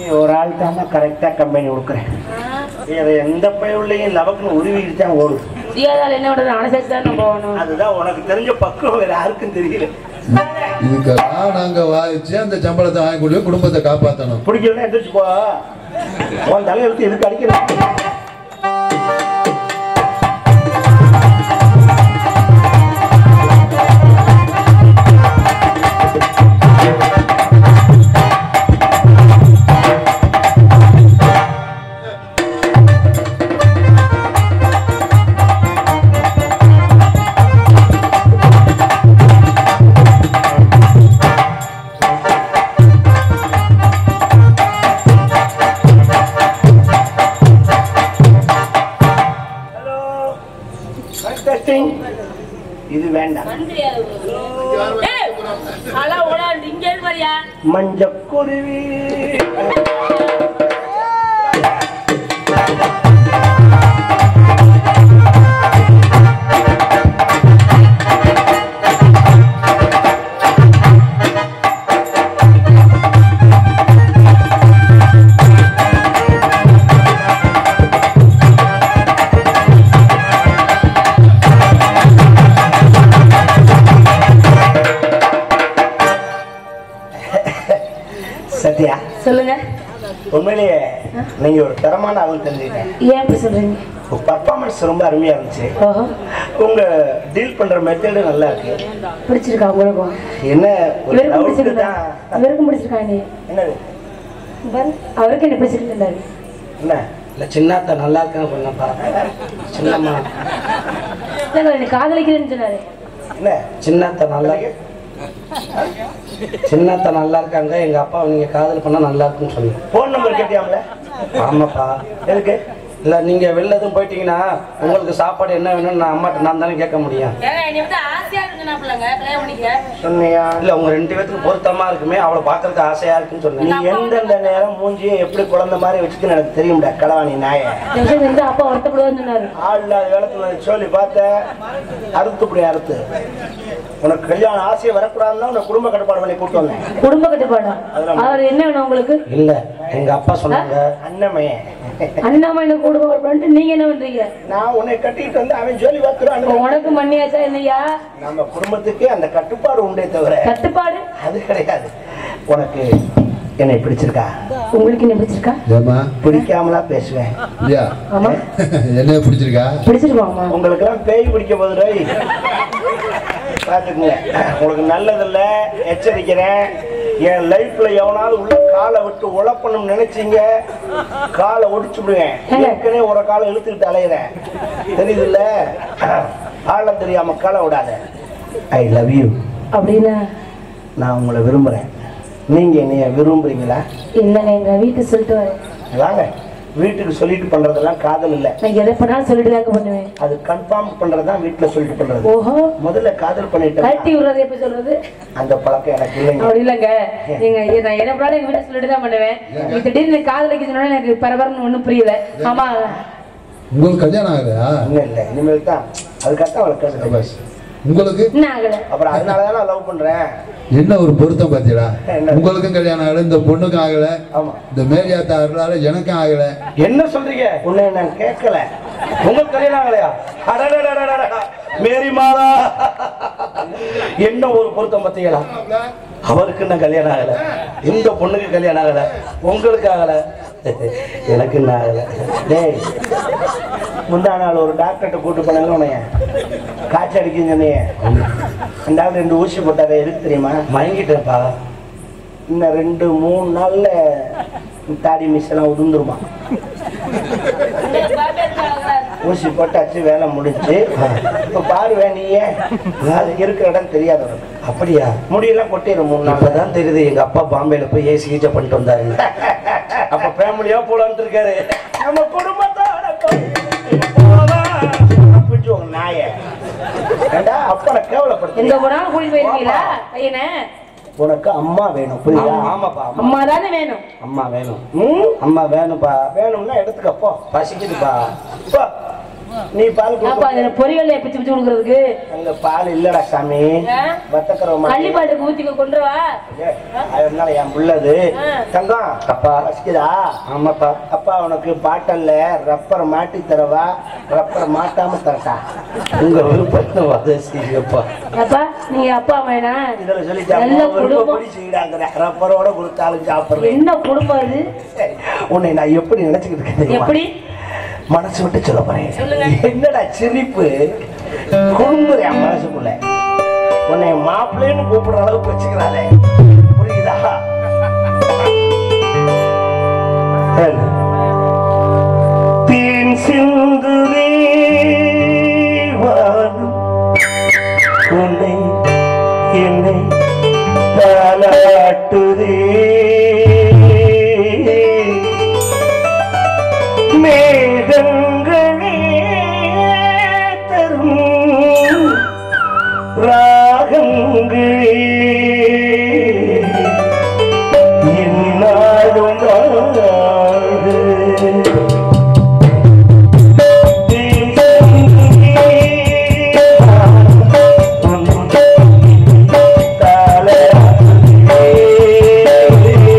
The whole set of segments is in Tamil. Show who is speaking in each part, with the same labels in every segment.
Speaker 1: ஒரு ஆள் தான் கரெக்டா கம்பெனி கொடுக்குறேன். வேற எந்த பையன்லையும் லவக்குன்னு உருவிட்டு தான் ஓடும்.
Speaker 2: என்ன பண்றது, அனுசரிச்சு தான் போகணும்.
Speaker 1: அதுதான் உனக்கு தெரிஞ்ச பக்குவம் வேற யாருக்கும் தெரியல.
Speaker 3: இதுக்கெல்லாம் நாங்க வாதிச்சு அந்த சம்பளத்தை வாங்கி கொடுத்து குடும்பத்தை காப்பாற்றணும்.
Speaker 1: பிடிக்கலன்னா எந்திரிச்சு போ. உன் தலையெழுத்து எதுக்கு அடிக்கிறேன்? இது வேண்டாம். மஞ்சக்குருவி சத்யா
Speaker 2: சொல்லுங்க.
Speaker 1: உண்மையிலேயே நீங்க ஒரு தரமான ஆள் தெரிஞ்சுக்கிட்டேன்.
Speaker 2: ஏன் அப்படி சொல்றீங்க?
Speaker 1: பர்ஃபார்மன்ஸ் ரொம்ப அருமையா இருந்துச்சு. உங்க டீல் பண்ற மெத்தட் நல்லா இருக்கு.
Speaker 2: பிடிச்சிருக்கா உங்களுக்கும்?
Speaker 1: என்ன
Speaker 2: இவருக்கும் பிடிச்சிருக்கா?
Speaker 1: என்னது
Speaker 2: அவருக்கு என்ன பிடிச்சிருக்கு?
Speaker 1: என்ன இல்ல சின்னத்தா நல்லா இருக்கான்னு சொன்னப்பா. சின்னம்மா
Speaker 2: காதலிக்கிறேன்னு சொன்னாரு.
Speaker 1: என்ன சின்னத்தா நல்லா இருக்கு, சின்னத்தா நல்லா இருக்காங்க, எங்க அப்பா நீங்க காதல் பண்ணா நல்லா இருக்குன்னு சொல்லுங்க. போன் நம்பர் கேட்டியாமல? ஆமாப்பா. எதுக்கு? இல்ல நீங்க வெளில எதுவும் போயிட்டீங்கன்னா உங்களுக்கு சாப்பாடு என்ன வேணும்னு நான் அம்மாட்ட நான் தானே கேட்க முடியும். சொன்னியா? இல்ல உங்க 2 பேத்துக்கு பொருத்தமா இருக்குமே, அவளை பாக்குறதுக்கு ஆசையா இருக்குன்னு சொன்னேன். நீ எந்தெந்த நேரம் மூஞ்சியை எப்படி குழந்தை மாதிரி வச்சுட்டு எனக்கு தெரியும்டா களவாணி நாய.
Speaker 2: அப்பா வருத்தப்படுவான்னு சொன்னாரு.
Speaker 1: ஆள் இல்லாத வேலை சொல்லி பார்த்த அறுத்துப்படி அறுத்து உனக்கு கல்யாணம் ஆசையை வரக்கூடாதுன்னா உனக்கு குடும்ப கட்டுப்பாடு பண்ணி கூப்பிட்டு வந்தேன்.
Speaker 2: குடும்ப கட்டுப்பாடு அவர் என்ன வேணும் உங்களுக்கு?
Speaker 1: இல்ல எங்க அப்பா சொன்னாங்க அண்ணமையே
Speaker 2: அண்ணாமலை குடும்பம். நீங்க என்ன பண்றீங்க? நான் உன்னை கட்டிட்டு வந்து அவன் சொல்லி பார்த்துருவான். உனக்கு மண்ணியாச்சா என்னையா? நம்ம குடும்பத்துக்கு அந்த கட்டுப்பாடு உண்டே தவிர கட்டுப்பாடு அது கிடையாது. உனக்கு என்னை பிடிச்சிருக்கா? உங்களுக்கு என்ன பிடிச்சிருக்கா? பிடிக்காமலா பேசுவேன்.
Speaker 3: என்ன பிடிச்சிருக்கா?
Speaker 1: பிடிச்சிருக்கா? உங்களுக்கு எல்லாம் பேய் பிடிக்க போதுரை பாத்துக்குங்க. உங்களுக்கு நல்லதில்ல, எச்சரிக்கிறேன். என் லைஃப்ல எவனாவது உள்ள காலை விட்டு உழப்பணும் நினைச்சீங்க, காலை ஒடிச்சு விடுவேன். ஏற்கனவே ஒரு காலை இழுத்துக்கிட்டு அலையிறேன், தெரியுது இல்ல? ஆழம் தெரியாம காலை விடாத. ஐ லவ் யூ
Speaker 2: அப்படின்னா
Speaker 1: நான் உங்களை விரும்புறேன். நீங்க என்னைய விரும்புறீங்களா?
Speaker 2: இல்லங்க, எங்க வீட்டுக்கு சொல்லிட்டு வரேன்.
Speaker 1: வாங்க. வீட்டுக்கு சொல்லிட்டு பண்றதெல்லாம் காதல் இல்ல.
Speaker 2: நான் எதை பண்ணாலும் சொல்லிட்டு தான் பண்ணுவேன்.
Speaker 1: அது கன்ஃபார்ம் பண்றதுதான் வீட்டுல சொல்லிட்டு பண்றது.
Speaker 2: ஓஹோ,
Speaker 1: முதல்ல காதல் பண்ணிட்டு
Speaker 2: கட்டி விடுறது எப்ப சொல்றது?
Speaker 1: அந்த பழக்கம் எனக்கு இல்லைங்க.
Speaker 2: அப்படி இல்லங்க, நான் என்ன பண்ணாலும் எங்க வீட்டுல சொல்லிட்டு தான் பண்ணுவேன். திடீர்னு காதலிக்க சொன்னா எனக்கு பரபரன்னு ஒண்ணும் புரியல. ஆமா,
Speaker 3: உங்களுக்கு கல்யாணம் ஆகலையா?
Speaker 1: இல்ல இனிமேல் தான். அதுக்காக அவளுக்கு
Speaker 3: உங்களுக்கு
Speaker 2: என்ன ஆகல?
Speaker 1: அப்புறம் அதனாலதான் லவ் பண்றேன்.
Speaker 3: என்ன ஒரு பொருத்தம் பாத்தீங்களா? உங்களுக்கும் கல்யாணம் ஆகல, இந்த பொண்ணுக்கும் ஆகல, இந்த மேரியாத்தா அருளால எனக்கும் ஆகல.
Speaker 1: என்ன சொல்றீங்க? உன்னை நான் கேட்கல. உங்களுக்கு கல்யாணம் ஆகலையா? மேரி மாதா, என்ன ஒரு பொருத்தம் பாத்தீங்களா? அவருக்கு என்ன கல்யாணம் ஆகல, இந்த பொண்ணுக்கு கல்யாணம் ஆகல, உங்களுக்கு ஆகல, எனக்கு என்ன ஆகல. டேய், முந்தா நாள் ஒரு டாக்டர்கிட்ட கூட்டு போனாங்க. உனைய காய்ச்சல் அடிக்குன்னு சொன்னியே, அந்த டாக்டர் 2 ஊசி போட்டாரு. எதுக்கு தெரியுமா? மயங்கிட்டேன்ப்பா. இன்னும் 2-3 நாள்ல தாடி மிஷெல்லாம் உதிர்ந்துருமா. ஊசி போட்டாச்சு, வேலை முடிஞ்சு. இப்ப பாருவேன், நீயே அது இருக்கிற இடம் தெரியாது. அப்படியா? முடியெல்லாம் கொட்டிடும் 3 நாள் தான் தெரியுது. எங்க அப்பா பாம்பேல போய் சிகிச்சை பண்ணிட்டு வந்தாரு. அப்ப ஃபேமிலியா போலான்னு இருக்காரு. நம்ம குடும்பத்தோட நாய அப்பனை கேவலப்படுத்த எங்க போனாலும் கூட்டிட்டு போயிருக்கீங்களா? பையனை உனக்கு அம்மா வேணும், புரியுதா? ஆமாப்பா, அம்மா தானே வேணும். அம்மா வேணும். அம்மா வேணும்பா. வேணும்னா எடுத்துக்கப்போ. பசிக்குதுப்பா. நீ பால்
Speaker 2: பொரியல் பிச்சு பிச்சு கொடுக்கறதுக்கு
Speaker 1: அங்க பால் இல்லடா சாமி.
Speaker 2: கள்ளி பாட்டுக்கு ஊத்திக்க கொண்டு வா.
Speaker 1: அதனால என் புள்ளது தங்கம். அப்பா வசிக்குதா? ஆமாப்பா. அப்பா உனக்கு பாட்டல்ல ரப்பர் மாட்டி தரவா, ரப்பர் மாட்டாம தரட்டா? உங்க விருப்பத்தை வதசிப்பா.
Speaker 2: அப்பா நீங்க அப்பா வேணா
Speaker 1: இதுல சொல்லிட்டாங்க. ரப்பரோட கொடுத்தாலும் சாப்பிடுறேன்.
Speaker 2: என்ன குடும்பம் இது?
Speaker 1: உன்னை நான் எப்படி நினைச்சுக்கிட்டு இருக்கேன்? எப்படி மனசு விட்டு சொல்ல போறேன். என்னடா சிரிப்பு குடும்பம் மனசுக்குள்ள. உன்னை மாப்பிள்ளைன்னு கூப்பிடுற அளவுக்கு வச்சுக்கிறாளே, புரியுதா? தேன் சிந்துவே வாழும் உன்னை என்னை தாலாட்டுதே மேகங்களே தரும் ராகங்களே என்னாலும் தாலே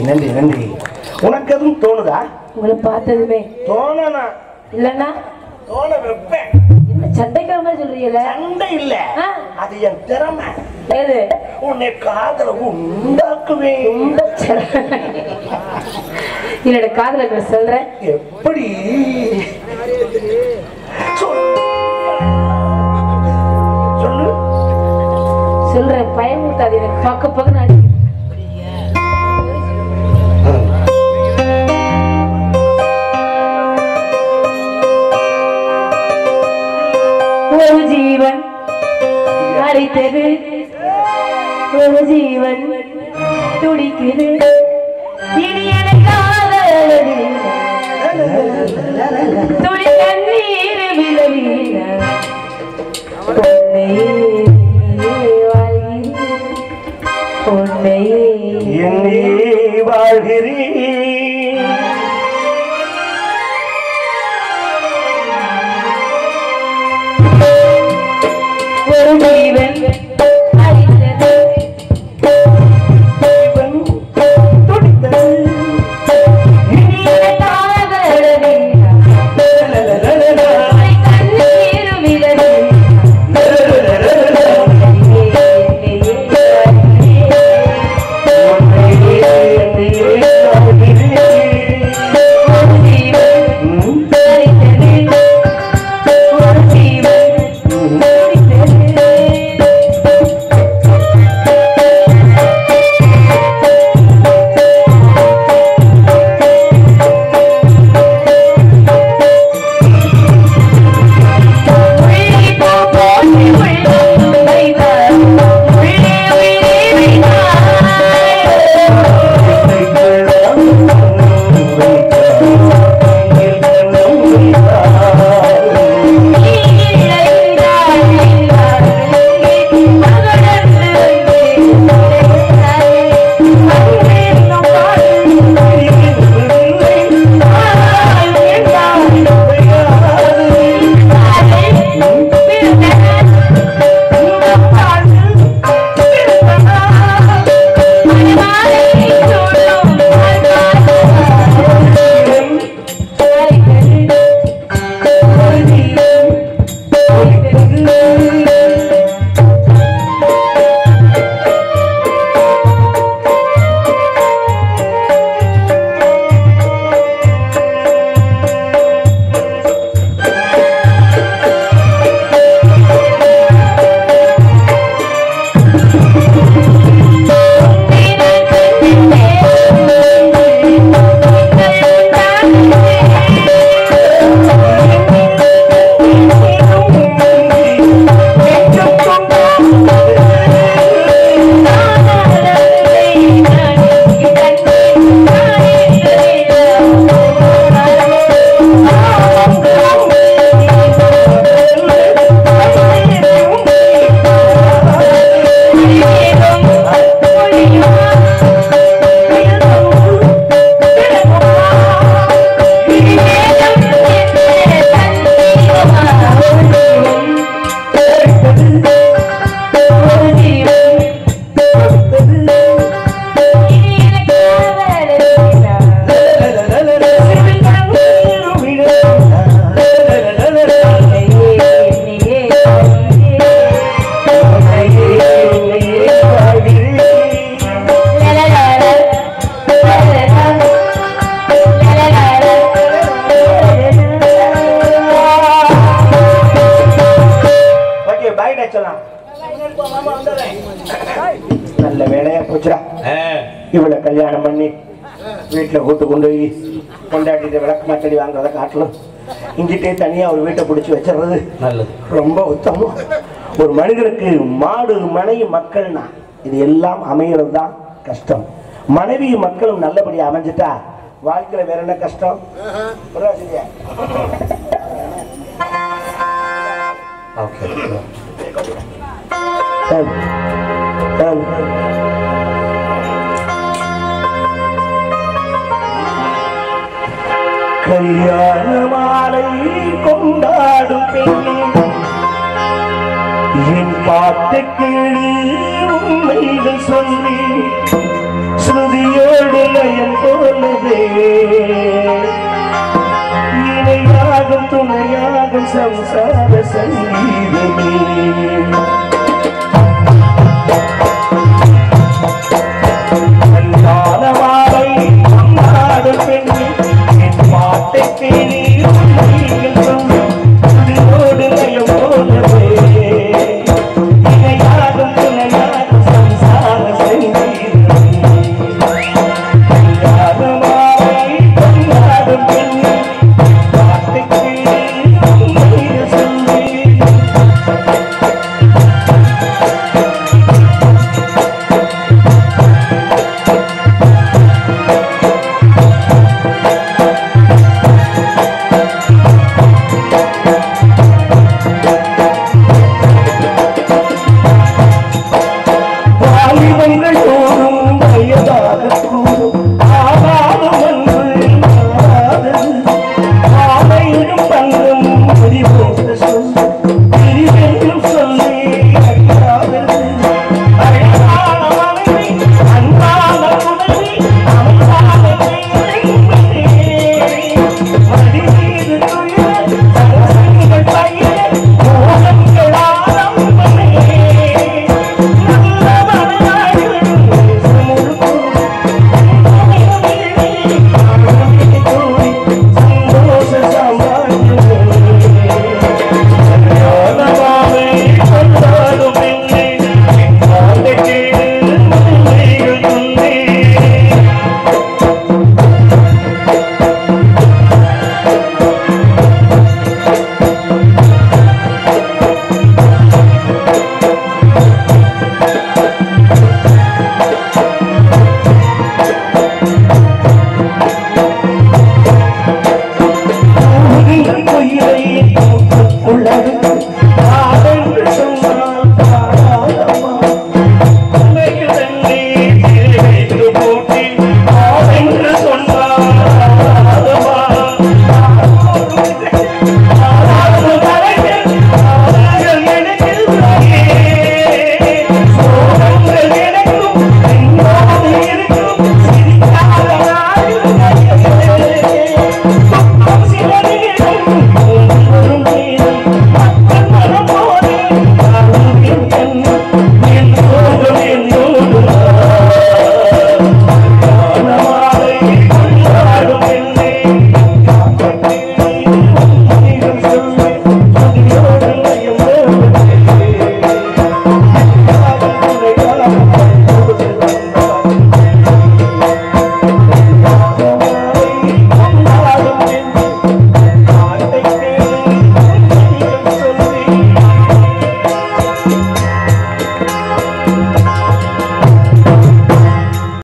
Speaker 1: நன்றி நன்றி. உனக்கு எதுவும் தோணுதா?
Speaker 2: உங்களை பார்த்ததுமே
Speaker 1: தோணனா
Speaker 2: இல்லன்னா
Speaker 1: தோண வைப்பேன்.
Speaker 2: சண்டைக்கார மாதிரி சொல்றீங்கல்ல?
Speaker 1: சண்டை இல்ல, அது என் திறமை.
Speaker 2: ஏது
Speaker 1: உன்னை காதல உண்டாக்குவேன்.
Speaker 2: என்னோட காதல சொல்றேன்.
Speaker 1: எப்படி சொல்லு
Speaker 2: சொல்றேன், பயமுட்டாது. எனக்கு பக்க பக்கம் அடி. ஒரு ஜீவன் அழைத்தது, ஒரு ஜீவன் துடிக்குது, இனி எனக்காக துளி கண்ணீர் விளைவீன உன்னையே
Speaker 1: என்னே வாழ்கிறேன்.
Speaker 2: ஒரு ஜீவன் அழைத்தது,
Speaker 1: ஜீவன் துடித்தது,
Speaker 2: இனி எனக்காக கண்ணீர் விளைவீன
Speaker 1: நல்ல வேலையா போச்சுடா. இவ்வளவு கல்யாணம் பண்ணி வீட்டுல கூட்டு கொண்டு போய் கொண்டாட்டிட்டு விளக்கு மாத்தடி வாங்குறத காட்டலும் இங்கிட்டே தனியா ஒரு வீட்டை பிடிச்சி வச்சிடுறது நல்லது, ரொம்ப உத்தமம். ஒரு மனிதனுக்கு மாடு மனை மக்கள்னா இது எல்லாம் அமைகிறது தான் கஷ்டம். மனைவி மக்களும் நல்லபடியா அமைஞ்சிட்டா வாழ்க்கையில வேற என்ன கஷ்டம்? கல்யாண மாலை கொண்டாடும் பெண்ணே, என் பாட்டு கேளு உண்மைகள் சொல்லி ஸ்ருதியோடு லயம் போலவே இணையாகும் துணையாகும் சம்சார சங்கீதம்